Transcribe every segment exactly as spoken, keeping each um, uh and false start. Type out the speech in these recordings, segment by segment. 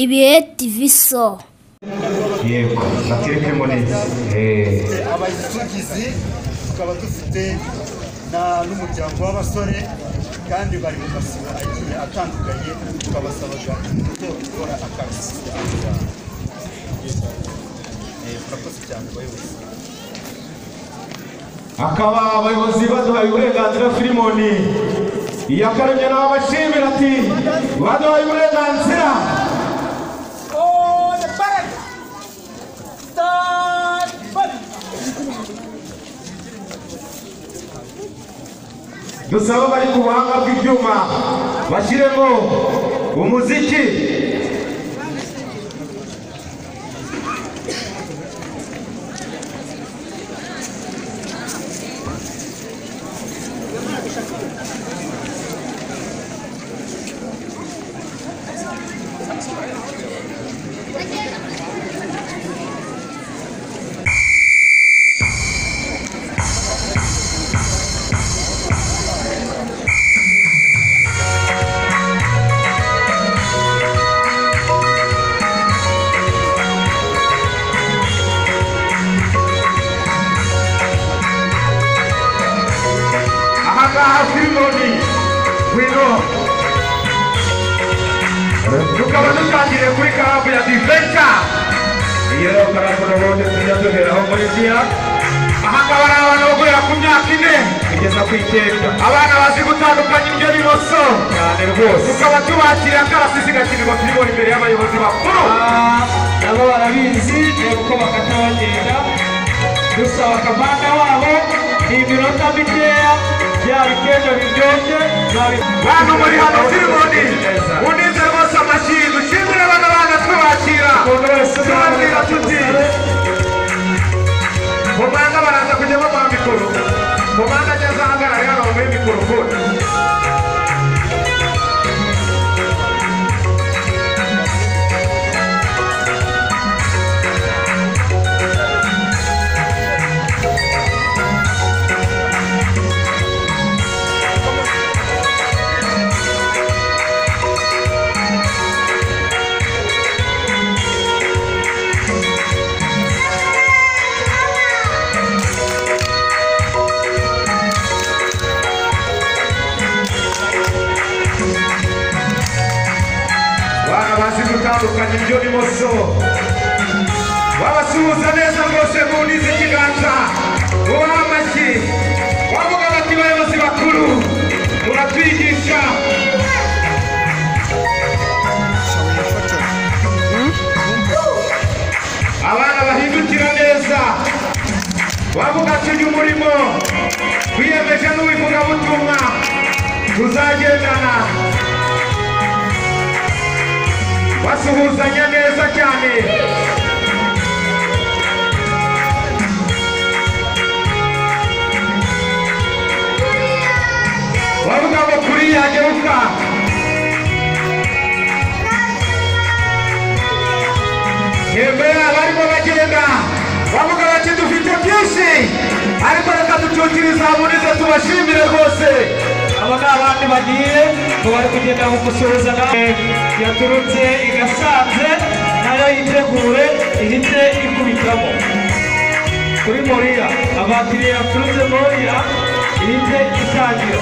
Ibihe T V so yego batireke monezi eh abayizugizi tukaba dufite na n'umuryango w'abasore kandi bari mu masibo agiye atandukanye tukabasabaga gukora akazi eh proposi cyane bayobozi akaba abayobozi baduhaye uburenganzira Filimoni yakaremye n'abashimira ati baduhaye uburenganzira dusaba bari ku buhanga bw'ibyuma bashyiremo umuziki Filimoni wino tukaba dutangiriye kuri karabu ya Diventure iyo karabu n'ubundi tujya duheraho muri dia aha akaba ari abantu bagurira ku myaka ine kugeza ku icyenda abana bazi gutandukanya ibyo bimoso cyane rwose tukaba tubakiriye akarasisi gakinirwa Filimoni imbere y'abayobozi bakuru nabo barabizi reba uko bakata bagenda dusaba akamanda wabo ni iminota mikeya byabikenda biryoshye bantu muri hano Filimoni unize rwose amashyi dushimire abana bana twabakira tubabwira tuti komanda baraza kujya bamuha mikoro komanda ageze ahagarara hano bamuhe mikorofone gutandukanya ibyo bimoso babasuhuza neza rwose munize ikiganza ubaha amashyi bavuga bati bayobozi bakuru muratwigisha abana bahindukira neza bavuga ati uyu murimo twiyemeje n'uwivugabutumwa tuzagendana basuhuzanya neza cyane bavuga ngo kuri yageruka yemwe abarimo bagenda bavuga bati dufite byinshi ariko reka ducukiriza munize tubashimire rwose aba ni abandi bagiye ngo bari kugenda kumusuhuza nawe yaturutse igasanze nayo yitegure ihite ikubitamo kuri Moriya abakiriye yaturutse Moriya ihite itangira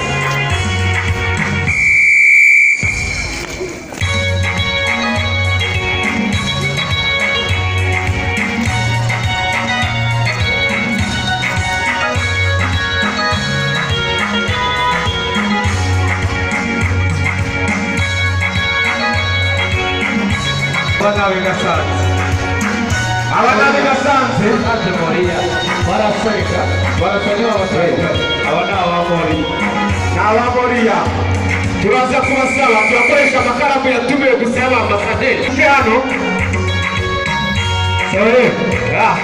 abana bigasanze abana bigasanze ate Moriya baraseka baraseka baraseka abana abamori n'aba Moriya turaza kubasaba turakoresha amakaramu yatumiwe gusa y'abambasaderi ke hano sore ah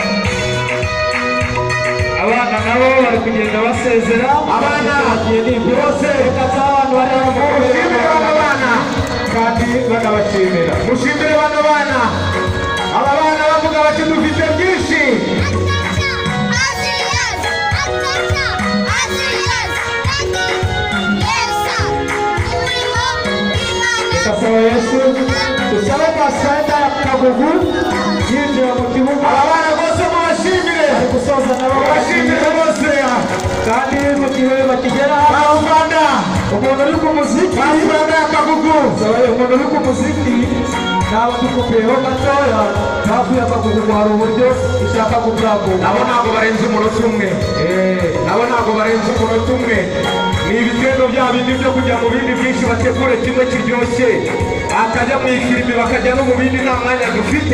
abana nabo bari kugenda basezera abana bagiye n'ibyo bose reka abantu bari mushimire bano bana kandi bakabashimira mushimire bano bana aba bana bavuga bati dufite byinshi Yesu tusaba Pathfinder Kagugu yinjira mu kibuga. Abana bose mubashimire. Ari gusoza nabo Bashimire bose. kandi mu gihe bakigera Rwanda. umuntu uri ku muziki Pathfinder Kagugu. umuntu uri ku muziki naba dukupeho gatoya hafi y'akagugu hari uburyo ishaka kubwagura. Nabo ntabwo barenze umunota umwe. Nabo ntabwo barenze umunota umwe. Ni ibitendo bya bindi byo kujya mu bindi byinshi bategure kimwe kiryoshye. Akajya mu ifilimi bakajya no mu bindi nta mwanya dufite.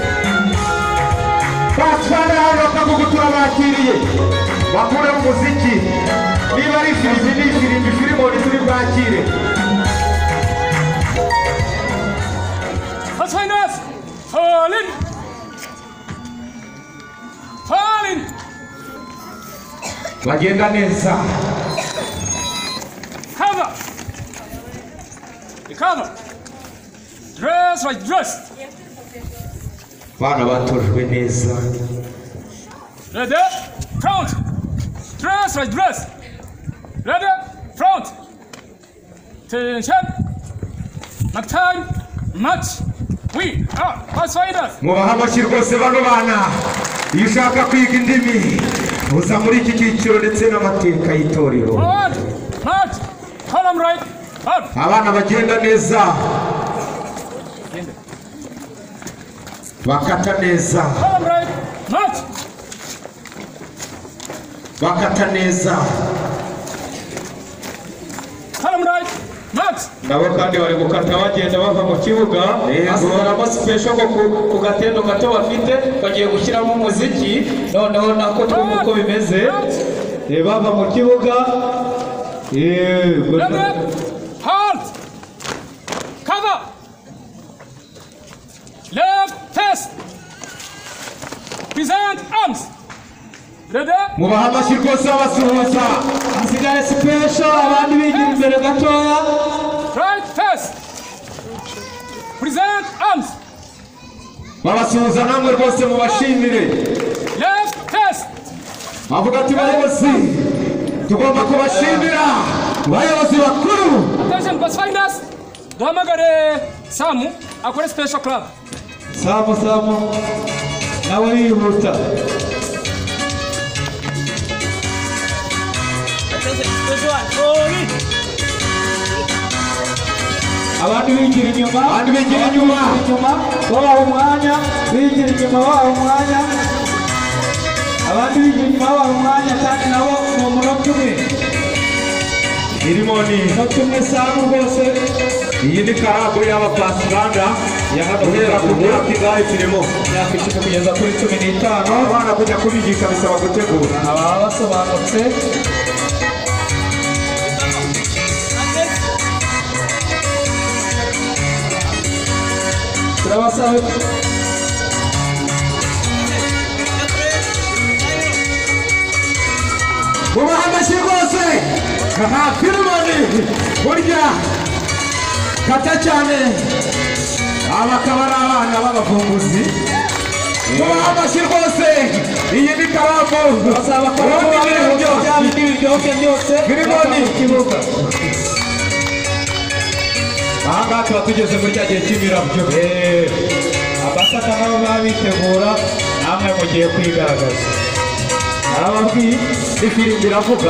Pathfinder hano Kagugu turabakiriye. Bakure mu muziki. Niba ari filimi ni filimi filimoni turi bwakire. Pathfinders, fall in! Fall in! Bagenda neza. Cover! Cover! Dress right, dress! Bana batojwe neza. Ready? Front! Dress right, dress! Ready? Front! Attention! Mark time! Match! We are Pathfinders! Mubaha amashyi rwose bano bana. Iyo ushaka kwiga indimi uza muri iki cyiciro ndetse n'amateka y'itorero. Forward! March! Column right! Up! Abana bagenda neza. Bakata neza. Column right! March! Bakata neza. Column right! March! nabo kandi bari gukata bagenda bava mu kibuga hasigaramo special ko ku gatendo gato bafite bagiye gushyiramo umuziki noneho nako twumva uko bimeze bava mu kibuga. Ready? Halt! Cover! Left test! Present arms! Ready? Mubaha amashyi rwose abasuhuza. hasigare special abandi bigira imbere gatoya. Right test! Present arms! Babasuhuza namwe rwose mubashimire. Left test! Avuga ati bayobozi tugomba kubashimira. Bayobozi bakuru. Attention Pathfinders! Duhamagare Samu akore special club. Samu Samu nawe yihuta. abandi bigira inyuma Abandi bigira inyuma. babaha umwanya bigira inyuma babaha umwanya abandi bigira inyuma babaha umwanya kandi nabo mu munota umwe Irimo ni umunota umwe Samu rwose. iyi ni karabu y'aba Pathfinder guhera ku myaka ingahe turimo? imyaka icumi kugeza kuri cumi n'itanu. Abana kujya kubigisha bisaba gutegura. ababa basobanutse turabasaba Mubaha amashyi rwose. Aha filimoni burya kata cyane. Aba akaba ari abana b'abavumbuzi. Mubaha amashyi rwose. Iyi ni karabu. basaba ko bya bindi biryoshye byose Filimoni. mu kibuga. Aha ngaha tuba tugeze muri cya gihe cy'imirabyo. abasaka nabo baba bitegura namwe mugiye kwigaragaza. Arababwiye ifirimbi iravuga.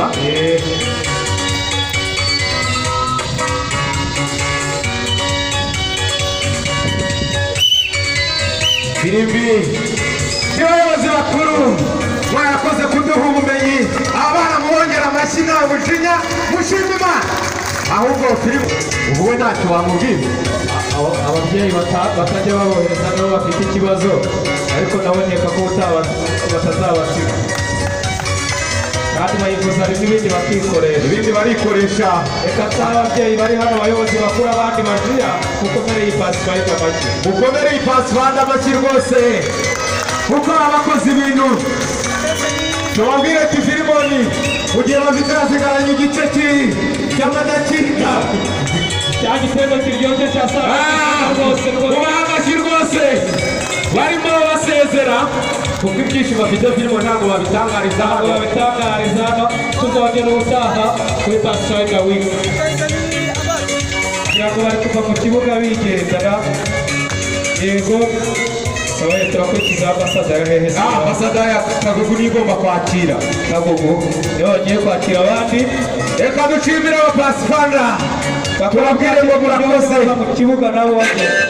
Firimbi y'abayobozi bakuru mwarakoze kuduha ubumenyi. Abana mwongera amashyi nta mujinya mushima Imana. Ahubwo filimu ubu we ntacyo wamubwira. ababyeyi batajya babohereza nabo bafite ikibazo ariko naboneka ko batazabasiga kandi bayifuza n'ibindi bakikorera Ibindi barikoresha. reka nsaba ababyeyi bari hano abayobozi bakuru abandi bajiya mukomere iyi Pathfinder make Mukomere iyi Pathfinder amashyi rwose kuko abakoze ibintu. Tubabwire ati filimoni mu gihe bafite hasigaranye igice cy'amadakika. cya gitego kiryoshye cya saa rwose rwose Mubaha amashyi rwose barimo basezera kuko ibyishimo bafite filimo ntabwo babitangariza ntabwo hano. babitangariza hano tuzongera ubutaha kuri Pathfinder week kugira ngo bari kuva mu kibuga bigendera yego sawa turakurikiza ambasada ya hehe ah ambasada ya Kagugu nigomba kwakira Kagugu yongeye kwakira abandi reka dushimire aba pasifanda turabwire ngo murakoze mu kibuga nabo bagenda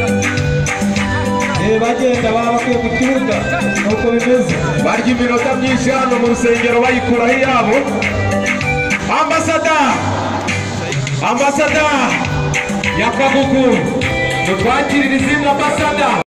eh bagenda baba bakuye mu kibuga nuko bimeze barya iminota myinshi hano mu rusengero bayikuraho iyabo ambasada ambasada ya Kagugu mutwakirira izindi ambasada